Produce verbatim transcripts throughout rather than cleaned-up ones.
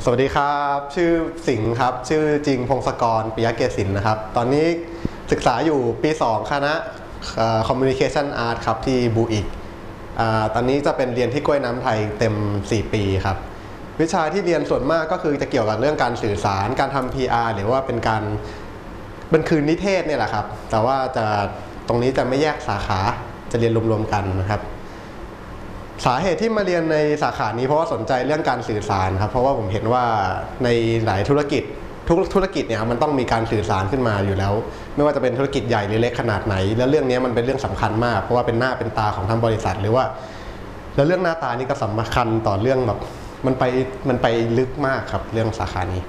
สวัสดีครับชื่อสิงห์ครับชื่อจริงพงศกรปิยะเกษินนะครับตอนนี้ศึกษาอยู่ปีสองคณะ Communication Art ครับที่บูอิกตอนนี้จะเป็นเรียนที่กล้วยน้ำไทยเต็มสี่ปีครับวิชาที่เรียนส่วนมากก็คือจะเกี่ยวกับเรื่องการสื่อสารการทำ พี อาร์ หรือว่าเป็นการเป็นคืนนิเทศเนี่ยแหละครับแต่ว่าจะตรงนี้จะไม่แยกสาขาจะเรียนรวมๆกันนะครับสาเหตุที่มาเรียนในสาขานี้เพราะว่าสนใจเรื่องการสื่อสารครับเพราะว่าผมเห็นว่าในหลายธุรกิจทุกธุรกิจเนี่ยมันต้องมีการสื่อสารขึ้นมาอยู่แล้วไม่ว่าจะเป็นธุรกิจใหญ่หรือเล็กขนาดไหนแล้วเรื่องนี้มันเป็นเรื่องสำคัญมากเพราะว่าเป็นหน้าเป็นตาของทั้งบริษัทหรือว่าแล้วเรื่องหน้าตานี่ก็สำคัญต่อเรื่องแบบมันไปมันไปลึกมากครับเรื่องสาขานี้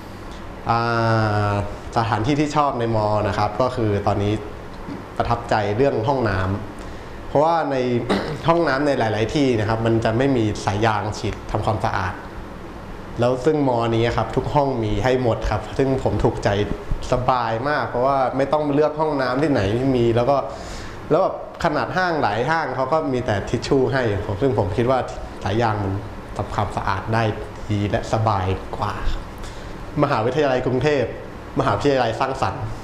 สถานที่ที่ชอบในมอนะครับก็คือตอนนี้ประทับใจเรื่องห้องน้ำเพราะว่าใน ห้องน้ำในหลายๆที่นะครับมันจะไม่มีสายยางฉีดทำความสะอาดแล้วซึ่งมอนี้ครับทุกห้องมีให้หมดครับซึ่งผมถูกใจสบายมากเพราะว่าไม่ต้องเลือกห้องน้ำที่ไหนที่มีแล้วก็แล้วแบบขนาดห้างหลายห้างเขาก็มีแต่ทิชชู่ให้ซึ่งผมคิดว่าสายยางมันทำความสะอาดได้ดีและสบายกว่ามหาวิทยาลัยกรุงเทพมหาวิทยาลัยสร้างสรรค์